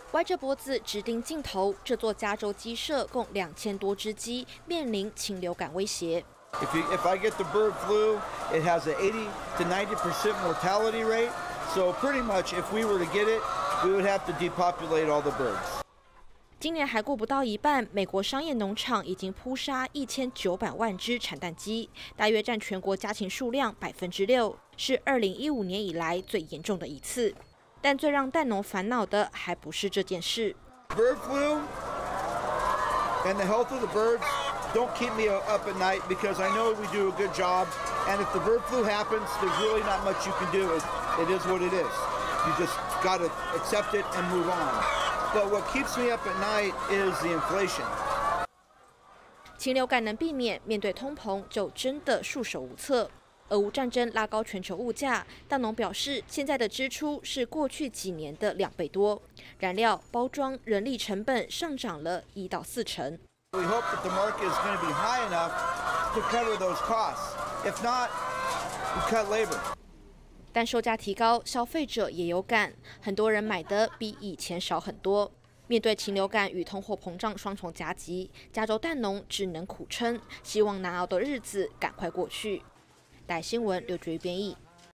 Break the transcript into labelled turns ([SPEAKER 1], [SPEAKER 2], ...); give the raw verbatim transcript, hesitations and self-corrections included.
[SPEAKER 1] 歪着脖子直盯镜头，这座加州鸡舍共两千多只鸡面临禽流感威胁。
[SPEAKER 2] If, you, if I get the bird flu, it has an eighty to ninety percent mortality rate. So pretty much, if we were to get it, we would have to depopulate all the birds.
[SPEAKER 1] 今年还过不到一半，美国商业农场已经扑杀一千九百万只产蛋鸡，大约占全国家禽数量百分之六，是二零一五年以来最严重的一次。但最让蛋农烦恼的还不是这件事。
[SPEAKER 2] Bird flu and the health of the birds don't keep me up at night because I know we do a good job. And if the bird flu happens, there's really not much you can do. It, it is what it is. You just got to accept it and move on. But what keeps me up at night is the inflation.
[SPEAKER 1] 禽流感能避免，面对通膨就真的束手无策。俄乌战争拉高全球物价，蛋农表示，现在的支出是过去几年的两倍多，燃料、包装、人力成本上涨了一到四成。
[SPEAKER 2] We hope that the market is going to be high enough to cover those costs. If not, we cut labor.
[SPEAKER 1] 但售价提高，消费者也有感，很多人买的比以前少很多。面对禽流感与通货膨胀双重夹击，加州蛋农只能苦撑，希望难熬的日子赶快过去。台新闻刘觉瑜编译。